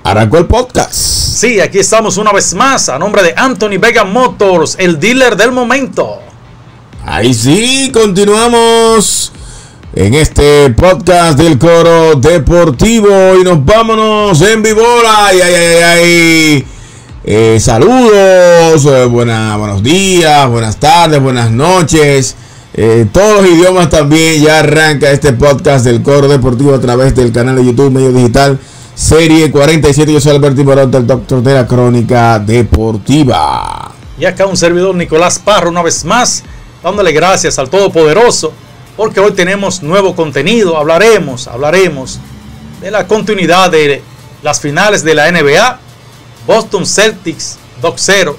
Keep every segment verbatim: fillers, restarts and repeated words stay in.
Arrancó el podcast. Sí, aquí estamos una vez más a nombre de Anthony Vega Motors, el dealer del momento. Ahí sí, continuamos en este podcast del Coro Deportivo y nos vámonos en vivo. Ay, ay, ay, ay. Eh, saludos, eh, buena, buenos días, buenas tardes, buenas noches. Eh, todos los idiomas también. Ya arranca este podcast del Coro Deportivo a través del canal de YouTube Medio Digital Serie cuarenta y siete. Yo soy Alberto Ibarón, el doctor de la crónica deportiva. Y acá un servidor, Nicolás Parra, una vez más, dándole gracias al Todopoderoso, porque hoy tenemos nuevo contenido. Hablaremos, hablaremos de la continuidad de las finales de la N B A. Boston Celtics dos cero.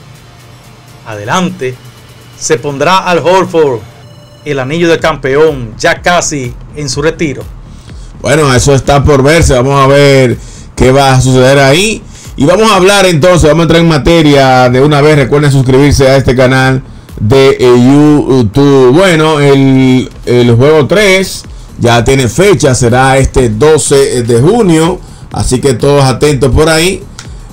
Adelante. Se pondrá Al Horford el anillo de campeón ya casi en su retiro. Bueno, eso está por verse. Vamos a ver qué va a suceder ahí. Y vamos a hablar entonces, vamos a entrar en materia de una vez. Recuerden suscribirse a este canal de YouTube. Bueno, el, el juego tres ya tiene fecha, será este doce de junio. Así que todos atentos por ahí.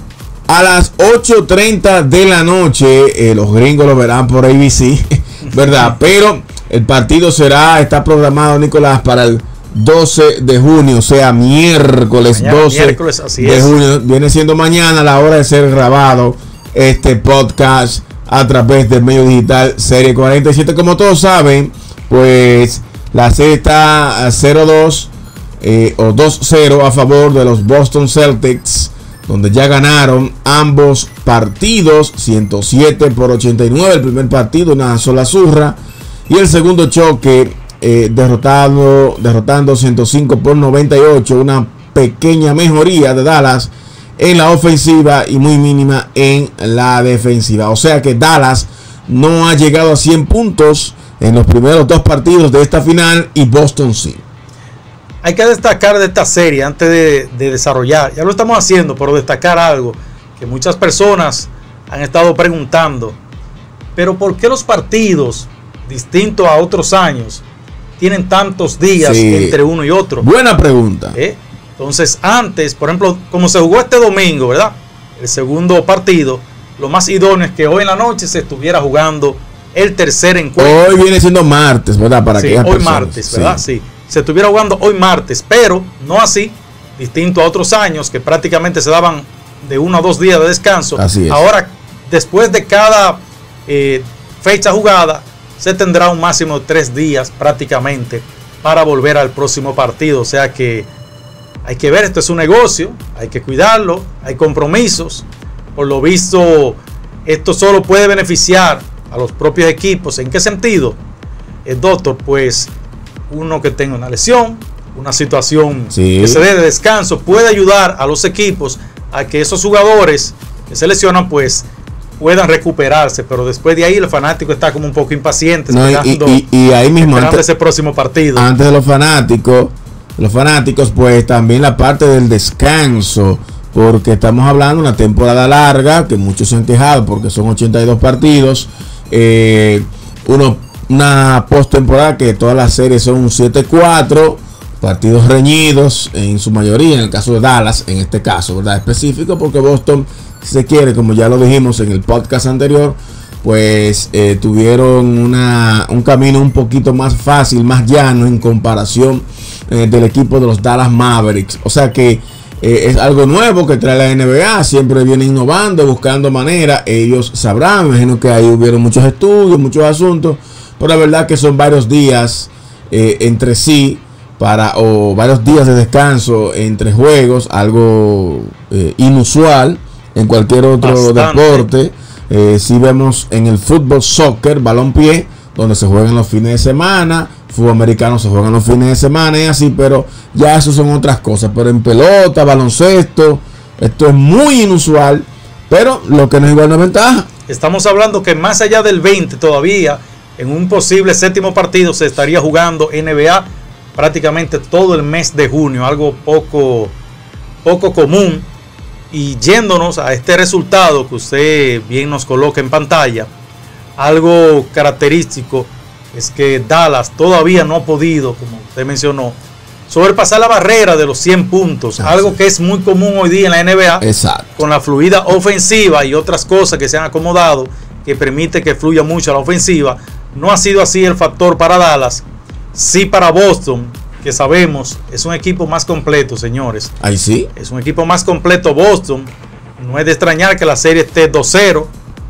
A las ocho treinta de la noche, eh, los gringos lo verán por A B C, ¿verdad? Pero el partido será, está programado, Nicolás, para el doce de junio, o sea, miércoles mañana, doce miércoles, así de es. junio. Viene siendo mañana la hora de ser grabado este podcast a través del Medio Digital Serie cuarenta y siete. Como todos saben, pues la serie está a cero dos eh, o dos cero a favor de los Boston Celtics, donde ya ganaron ambos partidos, ciento siete por ochenta y nueve. El primer partido, una sola zurra, y el segundo choque, eh, derrotado, derrotando ciento cinco por noventa y ocho. Una pequeña mejoría de Dallas en la ofensiva y muy mínima en la defensiva. O sea que Dallas no ha llegado a cien puntos en los primeros dos partidos de esta final, y Boston sí. Hay que destacar de esta serie antes de, de desarrollar, ya lo estamos haciendo, pero destacar algo que muchas personas han estado preguntando. Pero ¿por qué los partidos, distintos a otros años, tienen tantos días sí. entre uno y otro? Buena pregunta. ¿Eh? Entonces antes, por ejemplo, como se jugó este domingo, ¿verdad? El segundo partido, lo más idóneo es que hoy en la noche se estuviera jugando el tercer encuentro. Hoy viene siendo martes, ¿verdad? Para sí, que hoy personas. martes, ¿verdad? Sí. sí. Se estuviera jugando hoy martes, pero no así, distinto a otros años que prácticamente se daban de uno a dos días de descanso. Así es. Ahora, después de cada eh, fecha jugada, se tendrá un máximo de tres días prácticamente para volver al próximo partido. O sea que hay que ver, esto es un negocio, hay que cuidarlo, hay compromisos. Por lo visto, esto solo puede beneficiar a los propios equipos. ¿En qué sentido? El doctor, pues uno que tenga una lesión, una situación sí. que se dé de descanso, puede ayudar a los equipos a que esos jugadores que se lesionan pues puedan recuperarse, pero después de ahí el fanático está como un poco impaciente, no, esperando, y, y, y ahí mismo esperando antes, ese próximo partido. Antes de los fanáticos, los fanáticos pues también la parte del descanso, porque estamos hablando de una temporada larga que muchos se han quejado porque son ochenta y dos partidos, eh, uno una postemporada que todas las series son un siete cuatro, partidos reñidos en su mayoría, en el caso de Dallas, en este caso, ¿verdad? Específico, porque Boston, si se quiere, como ya lo dijimos en el podcast anterior, pues eh, tuvieron una, un camino un poquito más fácil, más llano en comparación eh, del equipo de los Dallas Mavericks. O sea que eh, es algo nuevo que trae la N B A, siempre viene innovando, buscando maneras, ellos sabrán, me imagino que ahí hubieron muchos estudios, muchos asuntos. Pero la verdad que son varios días eh, entre sí para o varios días de descanso entre juegos, algo eh, inusual en cualquier otro Bastante. deporte. Eh, si vemos en el fútbol, soccer, balompié, donde se juegan los fines de semana, fútbol americano se juegan los fines de semana y así, pero ya eso son otras cosas. Pero en pelota, baloncesto, esto es muy inusual, pero lo que no es igual no es ventaja. Estamos hablando que más allá del veinte todavía, en un posible séptimo partido se estaría jugando N B A prácticamente todo el mes de junio, algo poco, poco común. Y yéndonos a este resultado que usted bien nos coloca en pantalla, algo característico es que Dallas todavía no ha podido, como usted mencionó, sobrepasar la barrera de los cien puntos, ah, algo sí. que es muy común hoy día en la N B A. Exacto. Con la fluida ofensiva y otras cosas que se han acomodado, que permite que fluya mucho la ofensiva. No ha sido así el factor para Dallas, sí para Boston, que sabemos es un equipo más completo, señores. Ahí sí. Es un equipo más completo Boston. No es de extrañar que la serie esté dos cero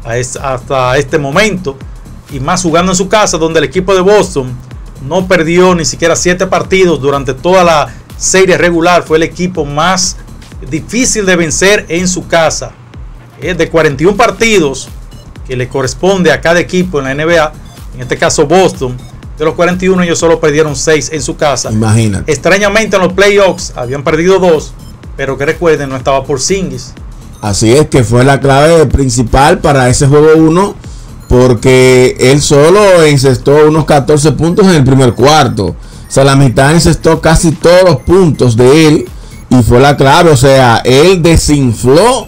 hasta este momento, y más jugando en su casa, donde el equipo de Boston no perdió ni siquiera siete partidos durante toda la serie regular. Fue el equipo más difícil de vencer en su casa. Es de cuarenta y uno partidos que le corresponde a cada equipo en la N B A, en este caso Boston, de los cuarenta y uno ellos solo perdieron seis en su casa. Imagínate. Extrañamente en los playoffs habían perdido dos, pero que recuerden, no estaba Porzingis. Así es, que fue la clave principal para ese juego uno, porque él solo encestó unos catorce puntos en el primer cuarto. O sea, la mitad encestó casi todos los puntos de él y fue la clave. O sea, él desinfló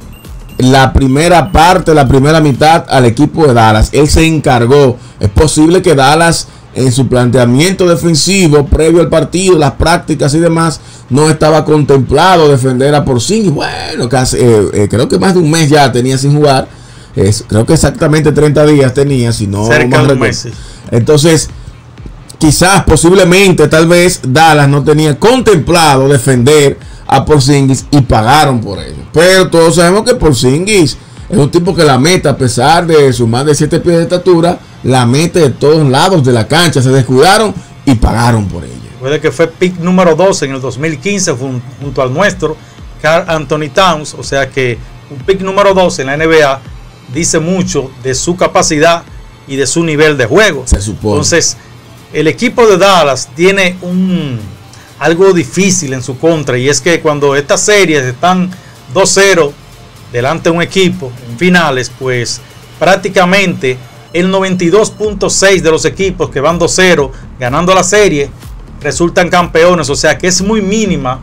la primera parte, la primera mitad al equipo de Dallas. Él se encargó. Es posible que Dallas, en su planteamiento defensivo previo al partido, las prácticas y demás, no estaba contemplado defender a Porzingis. Bueno, casi, eh, eh, creo que más de un mes ya tenía sin jugar. Es, creo que exactamente treinta días tenía, si no cerca de un mes. Entonces, quizás, posiblemente, tal vez Dallas no tenía contemplado defender a Porzingis y pagaron por ello. Pero todos sabemos que Porzingis es un tipo que la mete, a pesar de sus más de siete pies de estatura, la mete de todos lados de la cancha. Se descuidaron y pagaron por ello. Puede que fue pick número doce en el dos mil quince junto al nuestro, Karl Anthony Towns. O sea que un pick número doce en la N B A dice mucho de su capacidad y de su nivel de juego. Se supone. Entonces, el equipo de Dallas tiene un algo difícil en su contra, y es que cuando estas series están dos cero delante de un equipo en finales, pues prácticamente el noventa y dos punto seis de los equipos que van dos cero ganando la serie resultan campeones. O sea que es muy mínima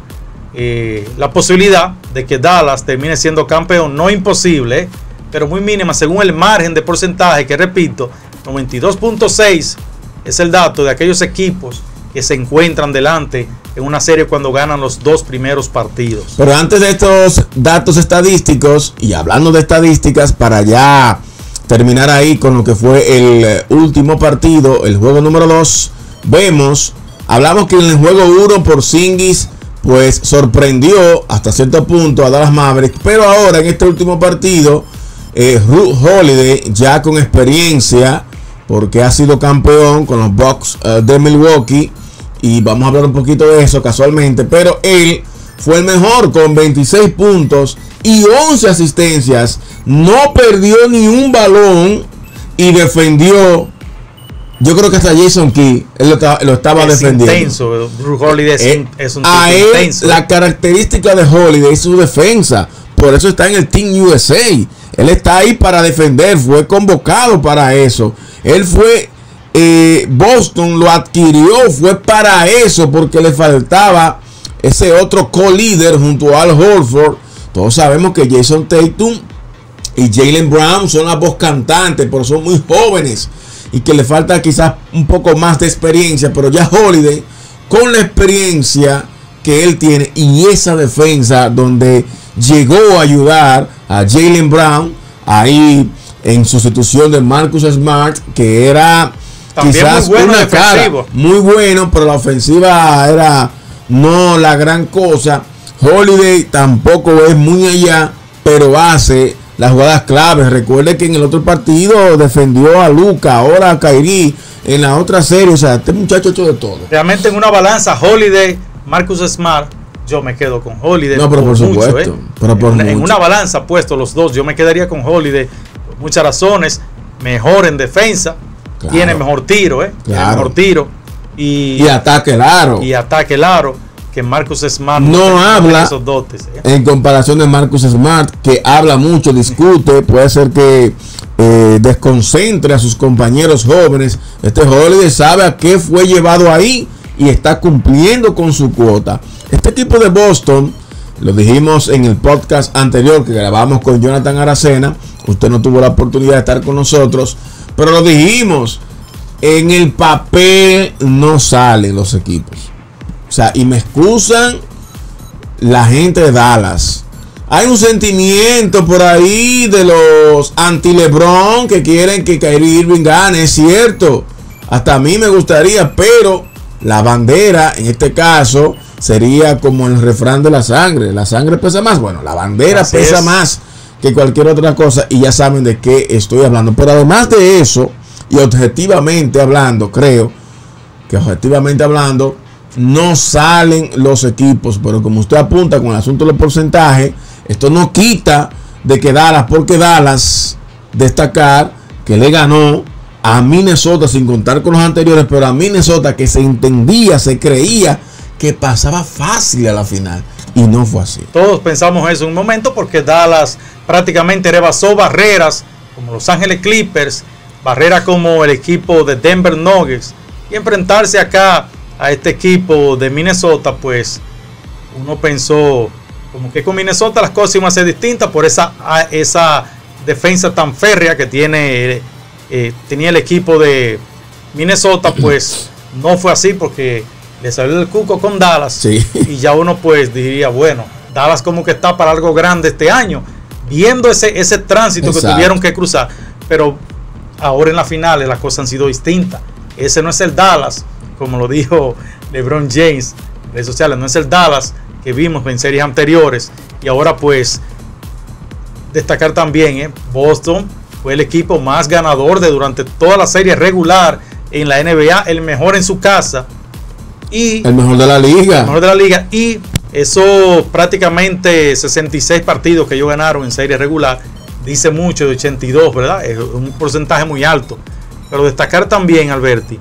eh, la posibilidad de que Dallas termine siendo campeón. No imposible, eh, pero muy mínima según el margen de porcentaje, que repito, noventa y dos punto seis es el dato de aquellos equipos que se encuentran delante en una serie cuando ganan los dos primeros partidos. Pero antes de estos datos estadísticos, y hablando de estadísticas, para ya terminar ahí con lo que fue el último partido, el juego número dos, vemos, hablamos que en el juego uno Porzingis pues sorprendió hasta cierto punto a Dallas Mavericks, pero ahora en este último partido, eh, Jrue Holiday, ya con experiencia, porque ha sido campeón con los Bucks uh, de Milwaukee, y vamos a hablar un poquito de eso casualmente, pero él fue el mejor con veintiséis puntos y once asistencias, no perdió ni un balón y defendió. Yo creo que hasta Jason Key él lo, lo estaba es defendiendo. Intenso, Jrue Holiday es, eh, es un tipo a él, intenso. La característica de Holiday es su defensa, por eso está en el Team U S A. Él está ahí para defender, fue convocado para eso. Él fue, eh, Boston lo adquirió, fue para eso, porque le faltaba ese otro co-líder junto a Al Horford. Todos sabemos que Jason Tatum y Jaylen Brown son la voz cantante, pero son muy jóvenes y que le falta quizás un poco más de experiencia. Pero ya Holiday, con la experiencia que él tiene y esa defensa donde llegó a ayudar a Jaylen Brown ahí en sustitución de Marcus Smart, que era también quizás muy bueno una cara, muy bueno, pero la ofensiva era no la gran cosa. Holiday tampoco es muy allá, pero hace las jugadas claves. Recuerde que en el otro partido defendió a Luka, ahora a Kyrie en la otra serie. O sea, este muchacho ha hecho de todo. Realmente en una balanza, Holiday, Marcus Smart, yo me quedo con Holiday. No, pero por, por mucho, supuesto. ¿eh? Pero por en, mucho. en una balanza puesto los dos, yo me quedaría con Holiday por muchas razones. Mejor en defensa, claro. Tiene mejor tiro, ¿eh? Claro. Tiene mejor tiro. Y, y ataque el aro. Y ataque el aro. Que Marcus Smart no, no habla esos dotes, ¿eh? En comparación de Marcus Smart, que habla mucho, discute, puede ser que eh, desconcentre a sus compañeros jóvenes. Este Holiday sabe a qué fue llevado ahí y está cumpliendo con su cuota. Este equipo de Boston, lo dijimos en el podcast anterior que grabamos con Jonathan Aracena, usted no tuvo la oportunidad de estar con nosotros, pero lo dijimos, en el papel no salen los equipos. O sea, y me excusan la gente de Dallas. Hay un sentimiento por ahí de los anti-LeBron que quieren que Kyrie Irving gane, es cierto. Hasta a mí me gustaría, pero la bandera en este caso sería como el refrán de la sangre. La sangre pesa más. Bueno, la bandera Así pesa es. más que cualquier otra cosa, y ya saben de qué estoy hablando. Pero además de eso, y objetivamente hablando, creo que objetivamente hablando no salen los equipos, pero como usted apunta con el asunto del porcentaje, esto no quita de que Dallas, porque Dallas, destacar que le ganó a Minnesota sin contar con los anteriores, pero a Minnesota que se entendía, se creía que pasaba fácil a la final, y no fue así. Todos pensamos eso en un momento, porque Dallas prácticamente rebasó barreras como Los Ángeles Clippers, barreras como el equipo de Denver Nuggets, y enfrentarse acá a este equipo de Minnesota, pues uno pensó como que con Minnesota las cosas iban a ser distintas por esa, esa defensa tan férrea que tiene eh, tenía el equipo de Minnesota. Pues no fue así, porque le salió el cuco con Dallas. Sí. Y ya uno pues diría, bueno, Dallas como que está para algo grande este año, viendo ese, ese tránsito Exacto. que tuvieron que cruzar. Pero ahora en las finales las cosas han sido distintas. Ese no es el Dallas, como lo dijo LeBron James en redes sociales, no es el Dallas que vimos en series anteriores. Y ahora pues destacar también, eh, Boston fue el equipo más ganador de durante toda la serie regular en la N B A, el mejor en su casa y el mejor de la liga. El mejor de la liga. Y eso prácticamente sesenta y seis partidos que ellos ganaron en serie regular, dice mucho de ochenta y dos, ¿verdad? Es un porcentaje muy alto. Pero destacar también, Alberti,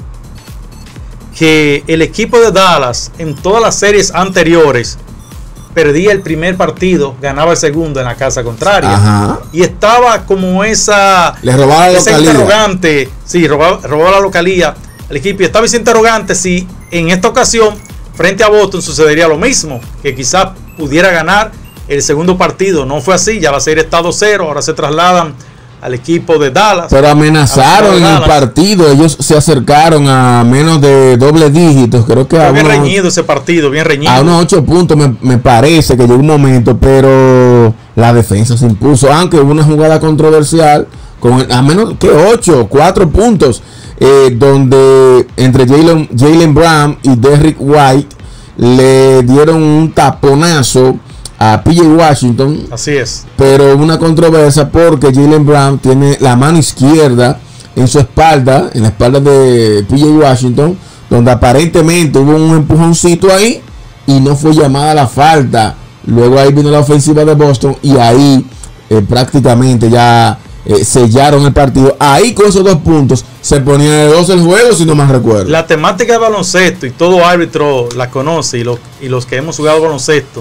que el equipo de Dallas en todas las series anteriores perdía el primer partido, ganaba el segundo en la casa contraria. Ajá. Y estaba como esa, Le robaba la esa localía. interrogante, sí, robaba, robaba la localía al equipo. Y estaba ese interrogante si en esta ocasión, frente a Boston, sucedería lo mismo, que quizás pudiera ganar el segundo partido. No fue así, ya la serie está dos cero, ahora se trasladan al equipo de Dallas. Pero amenazaron en el partido, ellos se acercaron a menos de doble dígitos, creo que Fue a bien unos, reñido ese partido, bien reñido. a unos ocho puntos me, me parece que llegó un momento, pero la defensa se impuso, aunque hubo una jugada controversial con a menos que ocho, cuatro puntos, eh, donde entre Jaylen Jaylen Brown y Derrick White le dieron un taponazo a P J Washington. Así es. Pero una controversia porque Jaylen Brown tiene la mano izquierda en su espalda, en la espalda de P J Washington, donde aparentemente hubo un empujoncito ahí y no fue llamada la falta. Luego ahí vino la ofensiva de Boston y ahí eh, prácticamente ya eh, sellaron el partido. Ahí con esos dos puntos se ponía de dos el juego, si no más recuerdo. La temática de baloncesto, y todo árbitro la conoce, y, lo, y los que hemos jugado baloncesto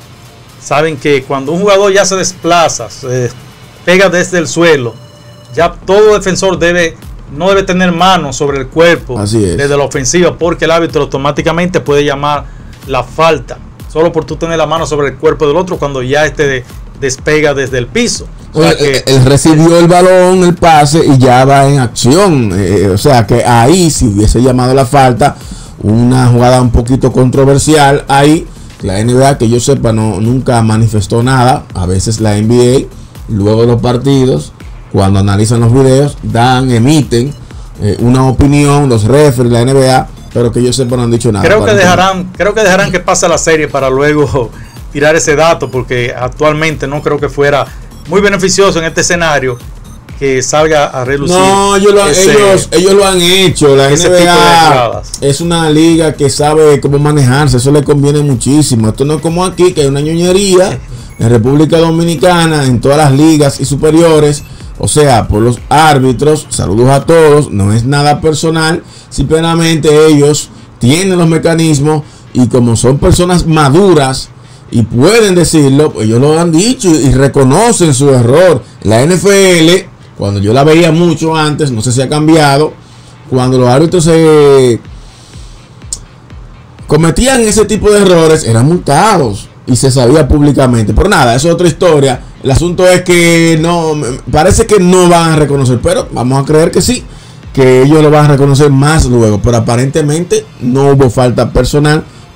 saben que cuando un jugador ya se desplaza, se pega desde el suelo, ya todo defensor debe no debe tener mano sobre el cuerpo desde la ofensiva, porque el árbitro automáticamente puede llamar la falta solo por tú tener la mano sobre el cuerpo del otro cuando ya este de, despega desde el piso. O sea, que, él recibió el balón, el pase, y ya va en acción. Eh, o sea que ahí, si hubiese llamado la falta, una jugada un poquito controversial, ahí la N B A, que yo sepa, no, nunca manifestó nada. A veces la N B A, luego de los partidos, cuando analizan los videos, dan, emiten eh, una opinión, los referees, la N B A, pero que yo sepa no han dicho nada. Creo que dejarán, creo que dejarán que pase la serie para luego tirar ese dato, porque actualmente no creo que fuera muy beneficioso en este escenario que salga a relucir. No, ellos lo, han, ese, ellos, ellos lo han hecho. La N B A es una liga que sabe cómo manejarse. Eso le conviene muchísimo. Esto no es como aquí, que hay una ñoñería en República Dominicana, en todas las ligas y superiores. O sea, por los árbitros, saludos a todos. No es nada personal. Simplemente ellos tienen los mecanismos, y como son personas maduras y pueden decirlo, pues ellos lo han dicho y reconocen su error. La N F L, cuando yo la veía mucho antes, no sé si ha cambiado, cuando los árbitros se cometían ese tipo de errores, eran multados y se sabía públicamente. Pero nada, eso es otra historia. El asunto es que no, parece que no van a reconocer, pero vamos a creer que sí, que ellos lo van a reconocer más luego. Pero aparentemente no hubo falta personal,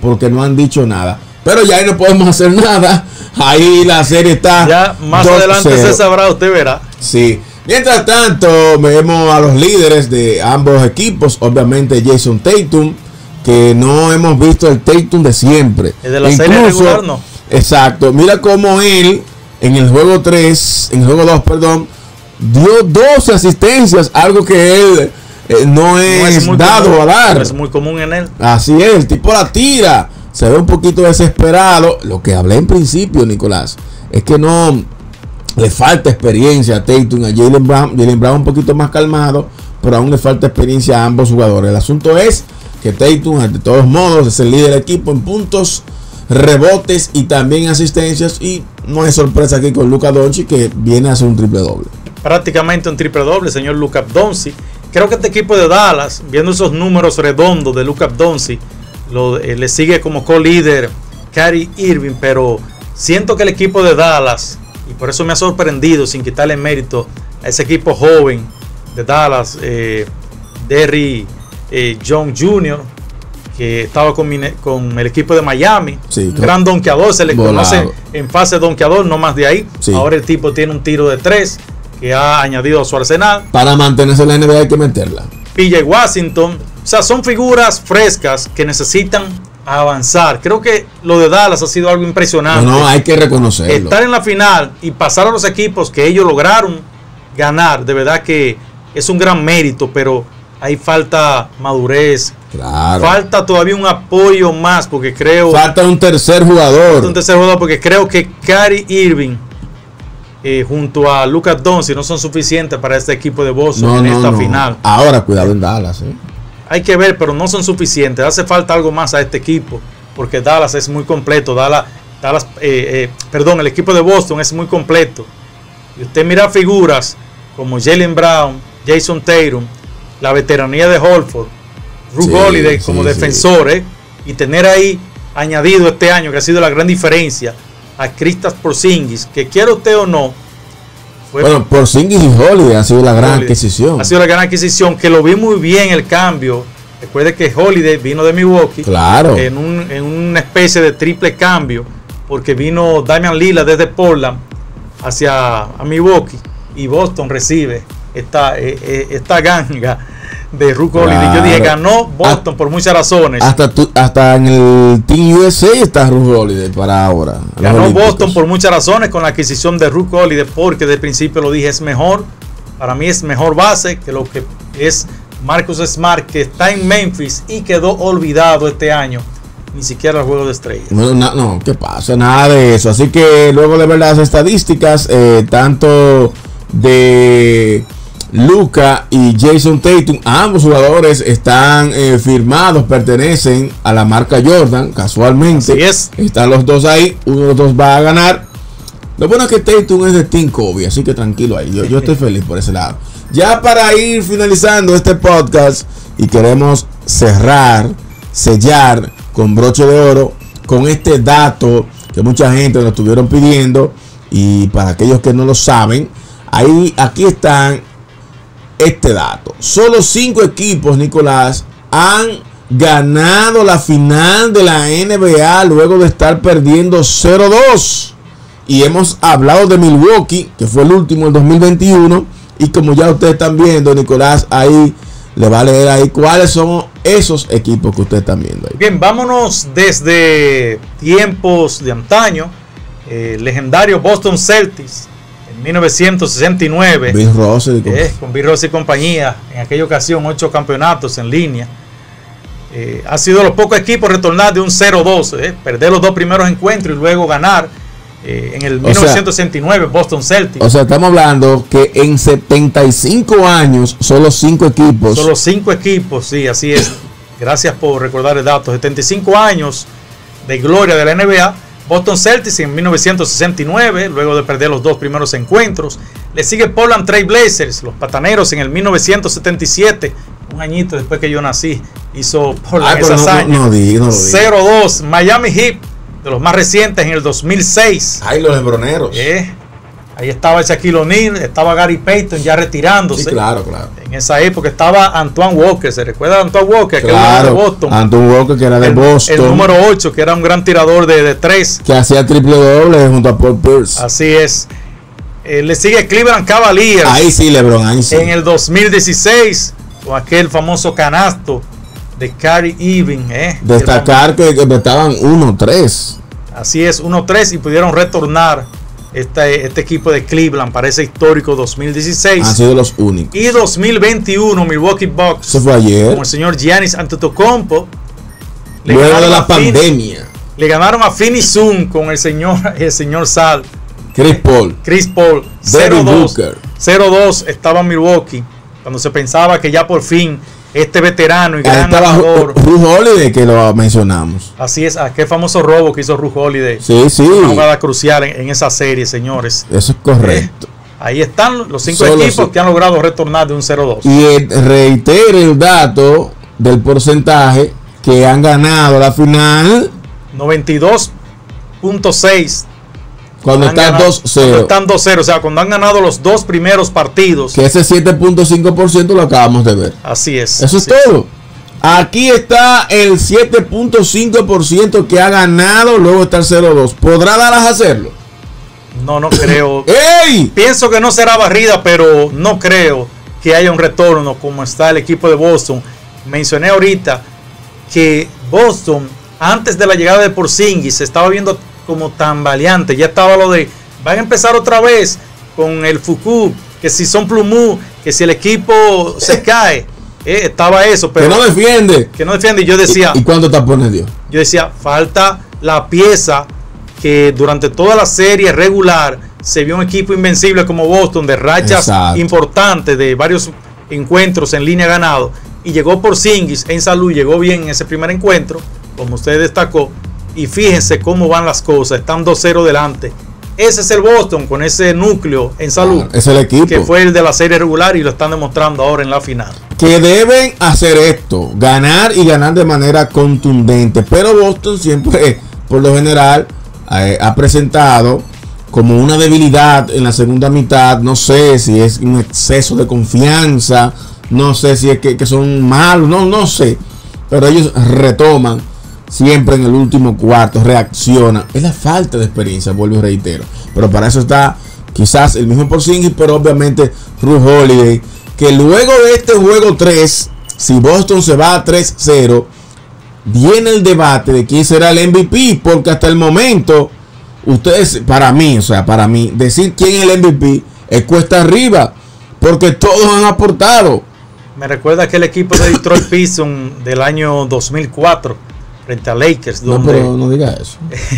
porque no han dicho nada. Pero ya ahí no podemos hacer nada. Ahí la serie está. Ya más adelante se sabrá, usted verá. Sí. Mientras tanto, vemos a los líderes de ambos equipos. Obviamente Jason Tatum, que no hemos visto el Tatum de siempre. El de la Incluso, serie regular, no. Exacto. Mira cómo él, en el juego tres, en el juego dos, perdón, dio doce asistencias, algo que él eh, no, es no es dado común, a dar. No es muy común en él. Así es, el tipo la tira. Se ve un poquito desesperado. Lo que hablé en principio, Nicolás, es que no le falta experiencia a Tatum, a Jaylen Brown. Jaylen Brown un poquito más calmado, pero aún le falta experiencia a ambos jugadores. El asunto es que Tatum, de todos modos, es el líder del equipo en puntos, rebotes y también asistencias. Y no es sorpresa aquí con Luka Doncic, que viene a hacer un triple doble. Prácticamente un triple doble, señor Luka Doncic. Creo que este equipo de Dallas, viendo esos números redondos de Luka Doncic, Lo, eh, le sigue como co-líder Kyrie Irving, pero siento que el equipo de Dallas, y por eso me ha sorprendido, sin quitarle mérito a ese equipo joven de Dallas, eh, Derrick eh, Jones junior, que estaba con, mi, con el equipo de Miami, sí, un gran donkeador, se le volado. Conoce en fase donkeador, no más de ahí. Sí. Ahora el tipo tiene un tiro de tres que ha añadido a su arsenal. Para mantenerse en la N B A hay que meterla. P J Washington. O sea, son figuras frescas que necesitan avanzar. Creo que lo de Dallas ha sido algo impresionante. No, no, hay que reconocerlo. Estar en la final y pasar a los equipos que ellos lograron ganar, de verdad que es un gran mérito, pero ahí falta madurez. Claro. Falta todavía un apoyo más, porque creo... Falta un tercer jugador. Falta un tercer jugador, porque creo que Kyrie Irving eh, junto a Luka Doncic no son suficientes para este equipo de Boston no, en no, esta no. final. Ahora, cuidado en Dallas, ¿eh? Hay que ver, pero no son suficientes. Hace falta algo más a este equipo, porque Dallas es muy completo. Dallas, Dallas eh, eh, perdón, el equipo de Boston es muy completo. Y usted mira figuras como Jaylen Brown, Jason Tatum, la veteranía de Horford, Jrue sí, Holiday como sí, defensor, sí. eh, y tener ahí añadido este año, que ha sido la gran diferencia, a Kristaps Porzingis, que quiera usted o no. Bueno, Porzingis y Holiday ha sido la gran Holiday. adquisición. Ha sido la gran adquisición, que lo vi muy bien el cambio. Recuerde que Holiday vino de Milwaukee. Claro. En, un, en una especie de triple cambio, porque vino Damian Lillard desde Portland hacia a Milwaukee, y Boston recibe esta, eh, esta ganga de Jrue Holiday. Claro. Yo dije, ganó Boston a, por muchas razones. Hasta, tu, hasta en el Team U S A está Jrue Holiday para ahora. Ganó Boston por muchas razones con la adquisición de Jrue Holiday, porque desde el principio lo dije, es mejor. Para mí es mejor base que lo que es Marcus Smart, que está en Memphis y quedó olvidado este año. Ni siquiera el juego de estrellas. No, no, no, ¿qué pasa? Nada de eso. Así que luego de ver las estadísticas, eh, tanto de Luka y Jason Tatum, ambos jugadores están eh, firmados, pertenecen a la marca Jordan, casualmente. Así es. Están los dos ahí, uno de los dos va a ganar. Lo bueno es que Tatum es de Team Kobe, así que tranquilo ahí, yo, yo estoy feliz por ese lado. Ya para ir finalizando este podcast, y queremos cerrar, sellar con broche de oro, con este dato que mucha gente nos estuvieron pidiendo, y para aquellos que no lo saben, ahí, aquí están este dato. Solo cinco equipos, Nicolás, han ganado la final de la N B A luego de estar perdiendo cero dos. Y hemos hablado de Milwaukee, que fue el último en dos mil veintiuno. Y como ya ustedes están viendo, Nicolás ahí le va a leer ahí cuáles son esos equipos que ustedes están viendo ahí. Bien, vámonos desde tiempos de antaño. Eh, legendario Boston Celtics en mil novecientos sesenta y nueve. Bill Russell. Eh, con Bill Russell y compañía. En aquella ocasión, ocho campeonatos en línea. Eh, ha sido de los pocos equipos retornar de un cero dos. Eh, perder los dos primeros encuentros y luego ganar. Eh, en el o mil novecientos sesenta y nueve, sea, Boston Celtics. O sea, estamos hablando que en setenta y cinco años, solo cinco equipos. Solo cinco equipos, sí, así es. Gracias por recordar el dato. setenta y cinco años de gloria de la N B A. Boston Celtics en mil novecientos sesenta y nueve, luego de perder los dos primeros encuentros. Le sigue Portland Trail Blazers, los Pataneros en el mil novecientos setenta y siete, un añito después que yo nací, hizo Portland esa hazaña. No, no, no, no cero dos, Miami Heat, de los más recientes en el dos mil seis. Ay, los lebroneros. Eh, Ahí estaba Shaquille O'Neal, estaba Gary Payton ya retirándose. Sí, claro, claro. En esa época estaba Antoine Walker. ¿Se recuerda de Antoine Walker? Claro, que era de Boston. Antoine Walker, que era de el, Boston. El número ocho, que era un gran tirador de, de tres. Que hacía triple doble junto a Paul Pierce. Así es. Eh, le sigue Cleveland Cavaliers. Ahí sí, LeBron, ahí sí. En el dos mil dieciséis, con aquel famoso canasto de Kyrie Irving. Eh, Destacar que, que estaban uno tres. Así es, uno tres y pudieron retornar este, este equipo de Cleveland para ese histórico dos mil dieciséis. Han sido los únicos. Y dos mil veintiuno, Milwaukee Bucks. Eso fue ayer. Con el señor Giannis Antetokounmpo. Luego de la pandemia. Fin, le ganaron a Phoenix Sun con el señor, el señor Sal. Chris Paul. Chris Paul. cero dos. cero dos estaba Milwaukee. Cuando se pensaba que ya por fin este veterano y gran jugador Ru Holiday, que lo mencionamos. Así es, aquel famoso robo que hizo Ru Holiday. Sí, sí. Una jugada crucial en, en esa serie, señores. Eso es correcto. Eh, ahí están los cinco Solo equipos sí. que han logrado retornar de un cero dos. Y el, reitero el dato del porcentaje que han ganado la final. noventa y dos punto seis. Cuando están dos cero. Cuando están dos cero, o sea, cuando han ganado los dos primeros partidos. Que ese siete punto cinco por ciento lo acabamos de ver. Así es. Eso así es todo. Aquí está el siete punto cinco por ciento que ha ganado, luego está el cero dos. ¿Podrá Dallas hacerlo? No, no creo. ¡Ey! Pienso que no será barrida, pero no creo que haya un retorno como está el equipo de Boston. Mencioné ahorita que Boston, antes de la llegada de Porzingis, se estaba viendo como tambaleante. Ya estaba lo de, van a empezar otra vez con el Fuku, que si son Plumú, que si el equipo se cae. Eh, estaba eso, pero que no defiende. Que no defiende. Y yo decía, ¿Y, y cuántos tapones dio? Yo decía, falta la pieza que durante toda la serie regular se vio un equipo invencible como Boston, de rachas Exacto. importantes, de varios encuentros en línea ganado. Y llegó Porzingis en salud, llegó bien en ese primer encuentro, como usted destacó. Y fíjense cómo van las cosas, están dos cero delante. Ese es el Boston con ese núcleo en salud. Claro, es el equipo. Que fue el de la serie regular y lo están demostrando ahora en la final. Que deben hacer esto, ganar y ganar de manera contundente. Pero Boston siempre, por lo general, eh, ha presentado como una debilidad en la segunda mitad. No sé si es un exceso de confianza, no sé si es que, que son malos, no, no sé. Pero ellos retoman siempre en el último cuarto, reaccionan. Es la falta de experiencia, vuelvo y reitero. Pero para eso está quizás el mismo Porzingis, pero obviamente Ru Holiday. Que luego de este juego tres, si Boston se va a tres cero, viene el debate de quién será el M V P. Porque hasta el momento, ustedes, para mí, o sea, para mí, decir quién es el M V P es cuesta arriba. Porque todos han aportado. Me recuerda aquel equipo de Detroit Pistons del año dos mil cuatro. Frente a Lakers, donde, no, pero no diga eso.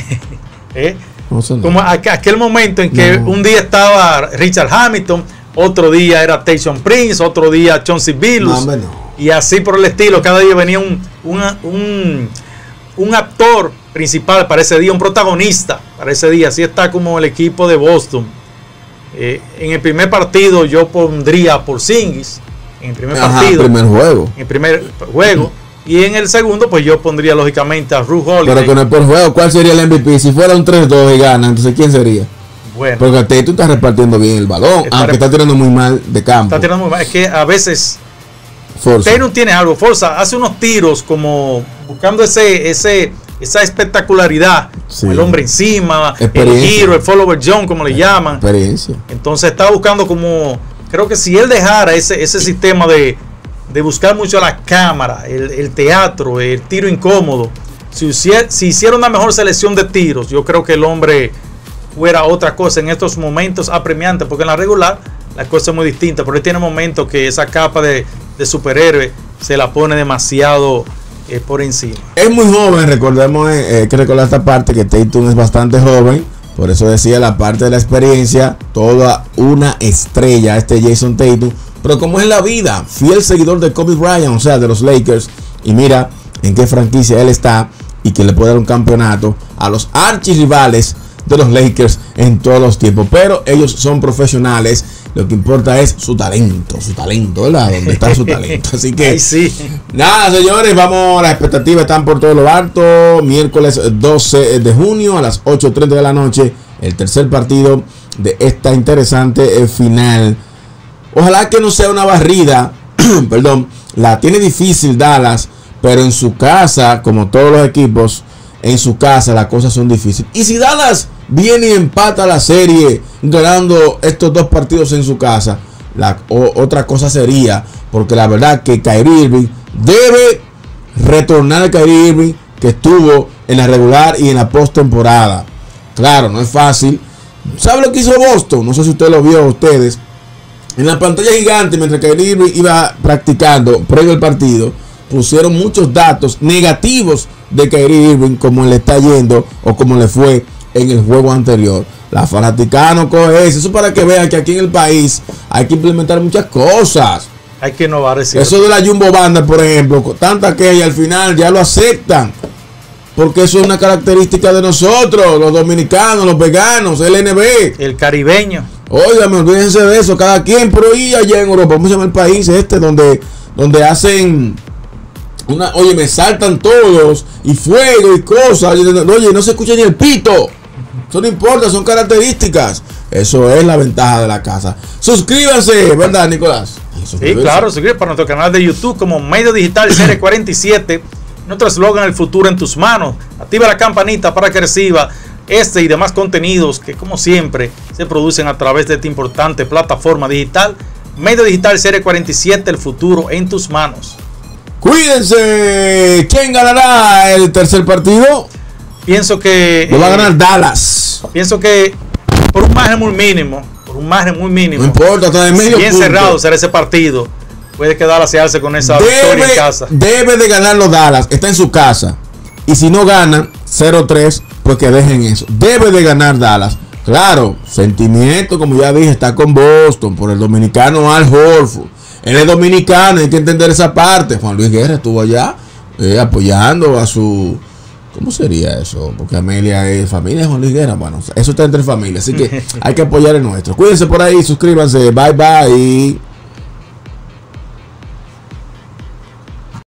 ¿eh? no sé, no. Como aquel momento en que no. un día estaba Richard Hamilton, otro día era Tayshaun Prince, otro día Chauncey Billups, no, no. y así por el estilo. Cada día venía un, un, un, un actor principal para ese día, un protagonista para ese día. Así está como el equipo de Boston. Eh, en el primer partido yo pondría a Porzingis. En el primer Ajá, partido. primer juego. En el primer juego. Y en el segundo, pues yo pondría lógicamente a Ru Holiday. Pero con el por juego, ¿cuál sería el M V P? Si fuera un tres dos y gana, entonces ¿quién sería? Bueno. Porque Tatum está repartiendo bien el balón, está aunque está tirando muy mal de campo. Está tirando muy mal. Es que a veces Forza. Tatum tiene algo. Forza hace unos tiros como buscando ese, ese, esa espectacularidad. Sí. El hombre encima, el giro, el follower John, como le llaman. Experiencia. Entonces está buscando como... Creo que si él dejara ese, ese sistema de... de buscar mucho la cámara, el, el teatro, el tiro incómodo. Si, si hiciera una mejor selección de tiros, yo creo que el hombre fuera otra cosa en estos momentos apremiantes, porque en la regular la cosa es muy distinta, pero él tiene momentos que esa capa de, de superhéroe se la pone demasiado eh, por encima. Es muy joven, recordemos, eh, hay que recordar esta parte, que Tatum es bastante joven, por eso decía la parte de la experiencia, toda una estrella este Jason Tatum. Pero como es la vida, fiel seguidor de Kobe Bryant, o sea, de los Lakers, y mira en qué franquicia él está y que le puede dar un campeonato a los archirrivales de los Lakers en todos los tiempos. Pero ellos son profesionales, lo que importa es su talento, su talento, ¿verdad? ¿Dónde está su talento? Así que, Ay, sí. nada, señores, vamos, las expectativas están por todo lo alto. Miércoles doce de junio a las ocho treinta de la noche, el tercer partido de esta interesante eh, final. Ojalá que no sea una barrida. Perdón, la tiene difícil Dallas, pero en su casa, como todos los equipos, en su casa las cosas son difíciles. Y si Dallas viene y empata la serie ganando estos dos partidos en su casa, la o, otra cosa sería, porque la verdad que Kyrie Irving debe retornar a Kyrie Irving que estuvo en la regular y en la postemporada. Claro, no es fácil. ¿Sabe lo que hizo Boston? No sé si usted lo vio ustedes. En la pantalla gigante, mientras Kyrie Irving iba practicando previo al partido, pusieron muchos datos negativos de Kyrie Irving, como le está yendo o como le fue en el juego anterior. La fanaticada no coge eso. Eso para que vean que aquí en el país hay que implementar muchas cosas. Hay que innovar. Eso de la Jumbo Banda, por ejemplo, tanta que y al final ya lo aceptan. Porque eso es una característica de nosotros, los dominicanos, los veganos, el N B. El caribeño. Óigame, olvídense de eso, cada quien, pero y allá en Europa, ¿cómo se llama el país este? Donde, donde hacen una, oye, me saltan todos, y fuego y cosas, oye, no se escucha ni el pito. Eso no importa, son características. Eso es la ventaja de la casa. Suscríbanse, ¿verdad, Nicolás? Sí, claro, suscríbete para nuestro canal de YouTube como Medio Digital Serie cuarenta y siete. Nuestro eslogan, el futuro en tus manos. Activa la campanita para que reciba este y demás contenidos que, como siempre, se producen a través de esta importante plataforma digital. Medio Digital Serie cuarenta y siete, el futuro en tus manos. Cuídense. ¿Quién ganará el tercer partido? Pienso que... Lo va a ganar Dallas. Pienso que por un margen muy mínimo, por un margen muy mínimo. No importa, está de medio bien punto. cerrado será ese partido. Puede quedar a searse con esa debe, victoria en casa. Debe de ganar los Dallas. Está en su casa. Y si no ganan cero tres, pues que dejen eso. Debe de ganar Dallas. Claro, sentimiento, como ya dije, está con Boston por el dominicano Al Horford. Él es dominicano, hay que entender esa parte. Juan Luis Guerra estuvo allá eh, apoyando a su... ¿Cómo sería eso? Porque Amelia es familia de Juan Luis Guerra. Bueno, eso está entre familias. Así que hay que apoyar el nuestro. Cuídense por ahí, suscríbanse. Bye, bye.